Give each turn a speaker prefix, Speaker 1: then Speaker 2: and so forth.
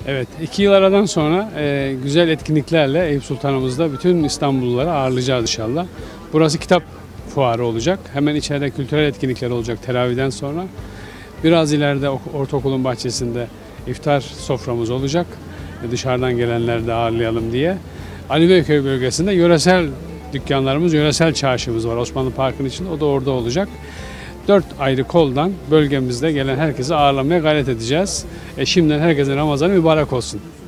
Speaker 1: Evet, 2 yıl aradan sonra güzel etkinliklerle Eyüp Sultanımızda bütün İstanbulluları ağırlayacağız inşallah. Burası kitap fuarı olacak. Hemen içeride kültürel etkinlikler olacak teravihden sonra. Biraz ileride ortaokulun bahçesinde iftar soframız olacak. Dışarıdan gelenleri de ağırlayalım diye. Ali Beyköy bölgesinde yöresel dükkanlarımız, yöresel çarşımız var Osmanlı Parkı'nın içinde. O da orada olacak. 4 ayrı koldan bölgemizde gelen herkesi ağırlamaya gayret edeceğiz. Şimdiden herkesin Ramazanı mübarek olsun.